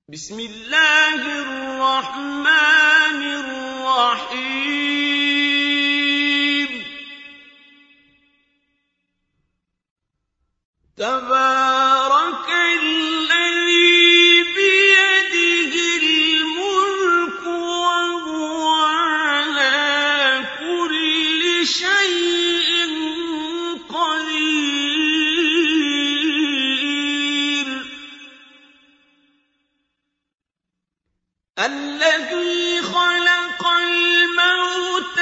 بسم الله الرحمن الرحيم تبارك الذي بيده الملك وهو على كل شيء قدير الذي خلق الموت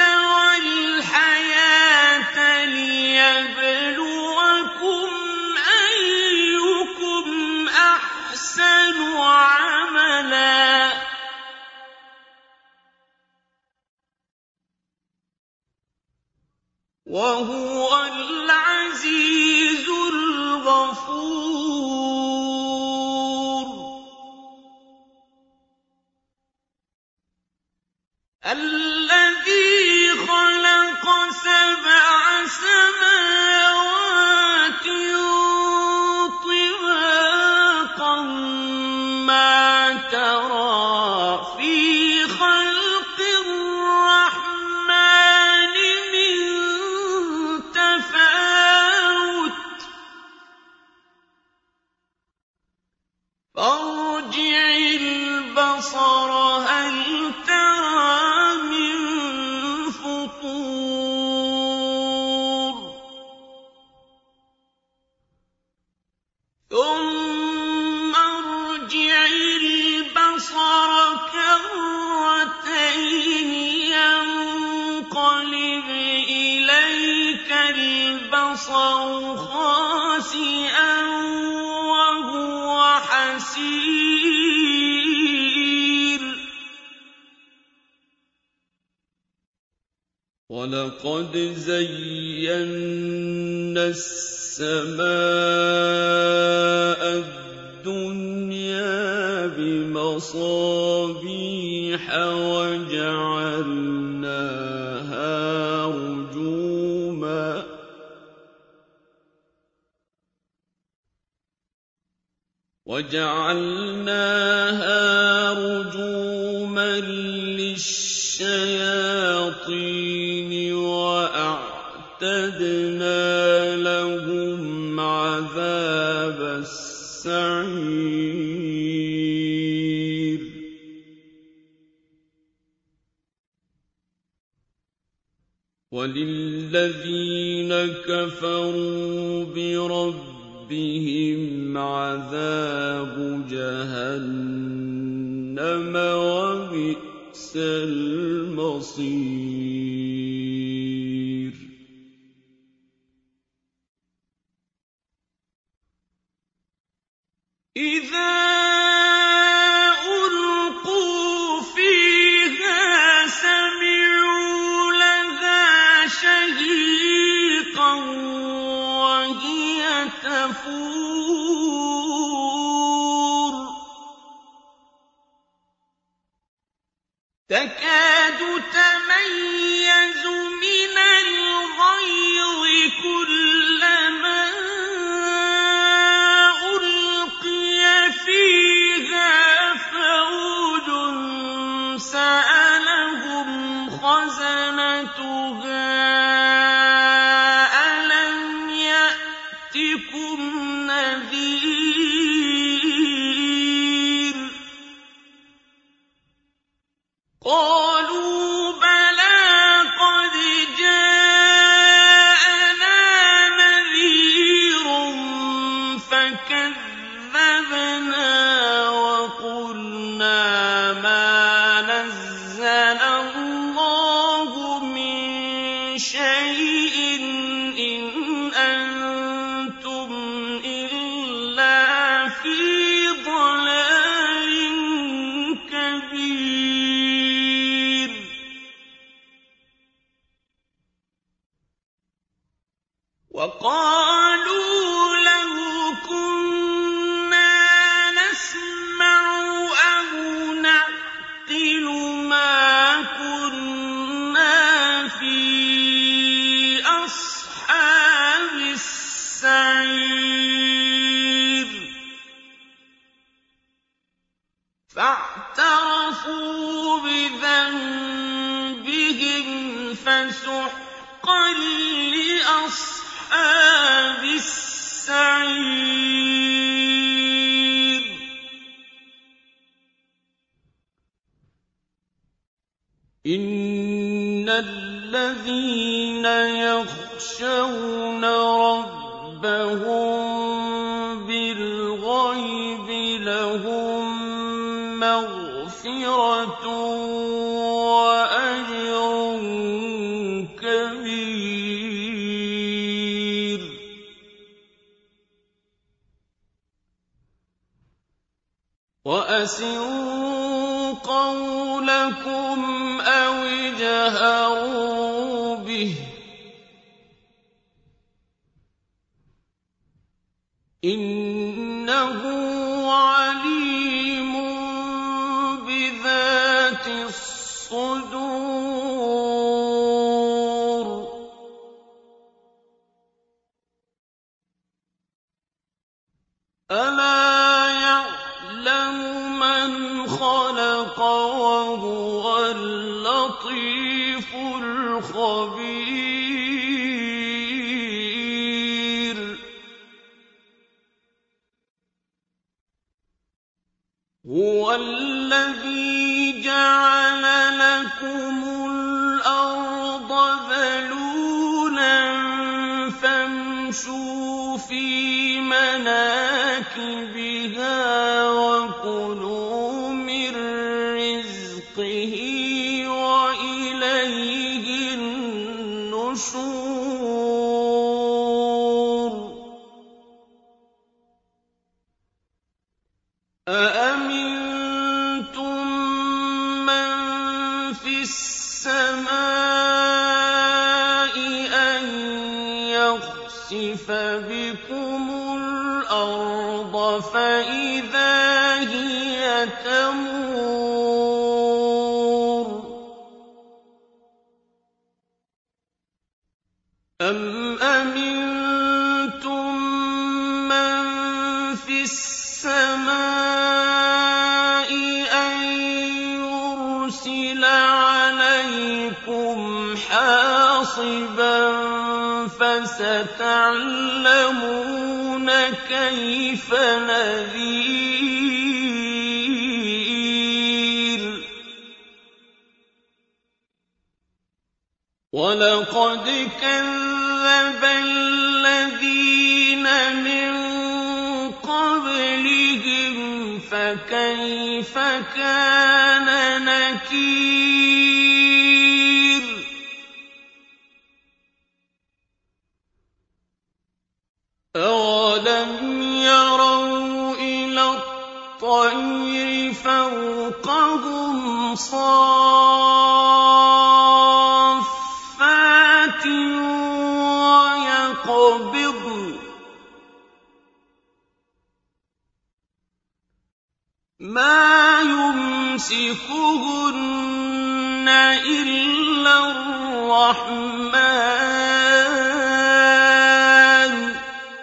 والحياة ليبلوكم أيكم أحسن عملا وهو العزيز الغفور الذي خلق سبع سماوات طباقا ما ترى في خلق الرحمن من تفاوت فارجع البصر هل ترى من فطور ثم ارجع البصر كرتين ينقلب إليك البصر خاسئا وهو حسير ولقد زينا السماء الدنيا بمصابيح وجعلناها رجوما للشياطين وأعتدنا لهم عذاب السعير وللذين كفروا بربهم عذاب جهنم وبئس المصير إذا ألقوا فيها سمعوا لها شهيقا وهي تفور تكاد تميز من الغيظ كلما ألقي فيها فوج سألهم خزنتها ألم يأتكم نذير قالوا فاعترفوا بذنبهم فسحقا لأصحاب السعير إن الذين يخشون ربهم بالغيب لهم مغفرة وأجر كبير وأسروا قولكم أو اجهروا به إنه عليم بذات الصدور ألا يعلم من خلق وهو اللطيف الخبير هو الذي جعل لكم الأرض ذلولا فامشوا في مناكبها وكلوا من رزقه وإليه النشور أأمنتم من في السماء أن يخسف بكم الأرض فإذا هي تمور أم أمنتم من في السماء أن يرسل عليكم حاصبا فستعلمون كيف نذير ولقد كذب الذين من قبلهم فكيف كان نكير أولم يروا إلى الطير فوقهم صافات ويقبضن ما يمسكهن إلا الرحمن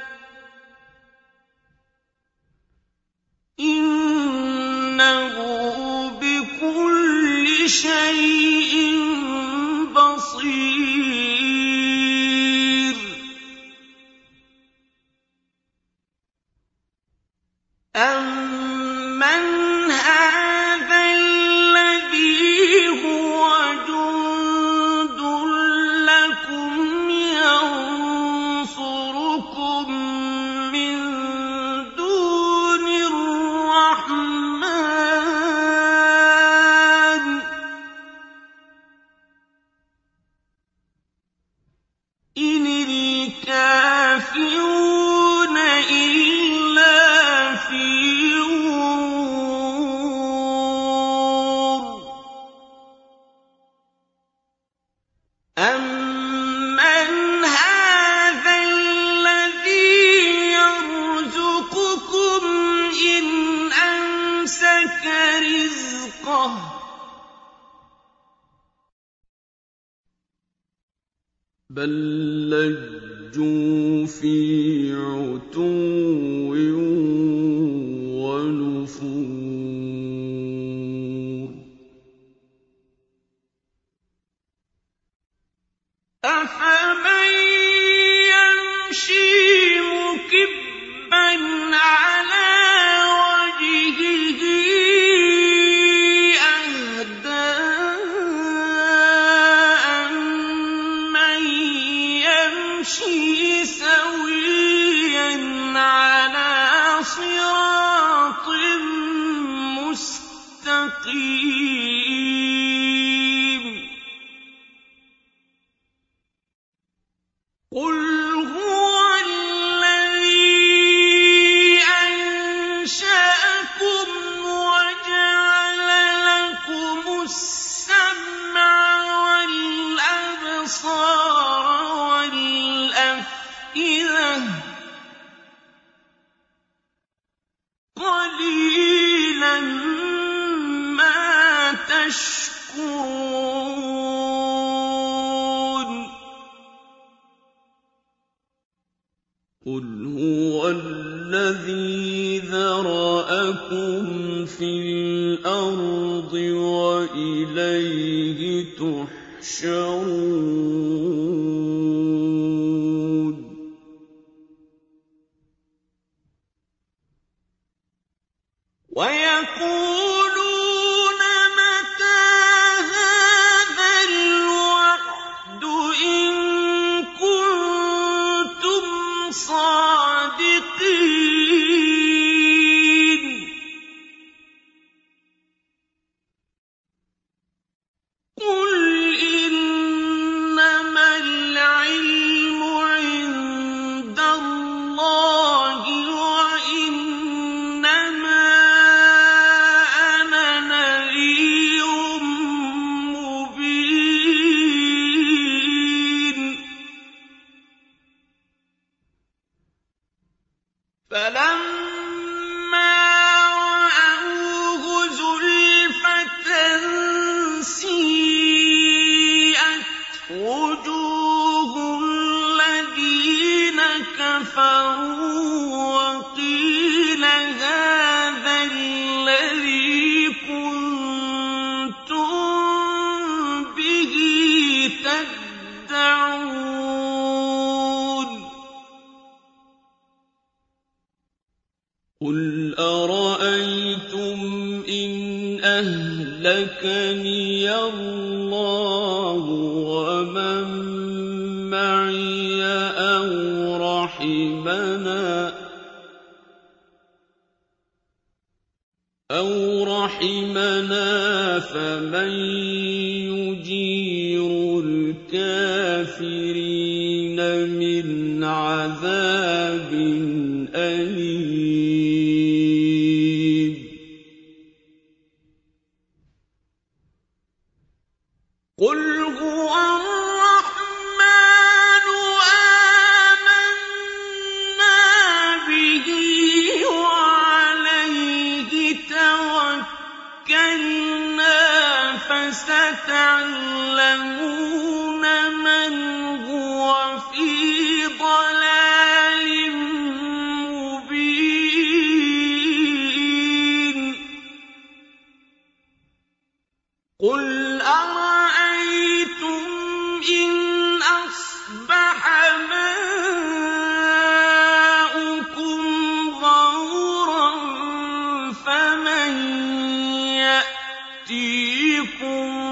إنه بكل شيء بصير أَمَّنْ هَٰذَا الَّذِي هُوَ جُندٌ لَّكُمْ يَنصُرُكُم مِّن دُونِ الرَّحْمَٰنِ إِنِ الْكَافِرُونَ إِلَّا فِي غُرُورٍ أَمَّنْ هَٰذَا الَّذِي يَرْزُقُكُمْ إِنْ أَمْسَكَ رِزْقَهُ بَل لَّجُّوا فِي عُتُوٍّ وَنُفُورٍ أَفَمَن يَمْشِي مُكِبًّا عَلَىٰ وَجْهِهِ أَهْدَىٰ أَمَّن يَمْشِي سَوِيًّا عَلَىٰ صِرَاطٍ مُّسْتَقِيمٍ قُلْ هُوَ الَّذِي أَنشَأَكُمْ وَجَعَلَ لَكُمُ السَّمْعَ وَالْأَبْصَارَ وَالْأَفْئِدَةَ ۖ قَلِيلًا مَّا تَشْكُرُونَ قُلْ هُوَ الَّذِي ذَرَأَكُمْ فِي الْأَرْضِ وَإِلَيْهِ تُحْشَرُونَ وَيَقُولُونَ مَتَىٰ هَٰذَا الْوَعْدُ إِن كُنتُمْ صَادِقِينَ قُلْ إِنَّمَا الْعِلْمُ عِندَ اللَّهِ وَإِنَّمَا أَنَا نَذِيرٌ مُّبِينٌ فَلَمَّا رَأَوْهُ زُلْفَةً سِيئَتْ وُجُوهُ الَّذِينَ كَفَرُوا وَقِيلَ هَٰذَا الَّذِي كُنتُم بِهِ تَدَّعُونَ قُلْ أَرَأَيْتُمْ إِنْ أَهْلَكَنِيَ اللَّهُ وَمَن مَّعِيَ أَوْ رَحِمَنَا فَمَن يُجِيرُ الْكَافِرِينَ مِنْ عَذَابٍ أَلِيمٍ قُلْ هُوَ الرَّحْمَٰنُ آمَنَّا بِهِ وَعَلَيْهِ تَوَكَّلْنَا فَسَتَعْلَمُونَ مَنْ هُوَ فِي ضَلَالٍ مُّبِينٍ قُلْ أَرَأَيْتُمْ إِنْ أَصْبَحَ مَاؤُكُمْ غَوْرًا فَمَن يَأْتِيكُم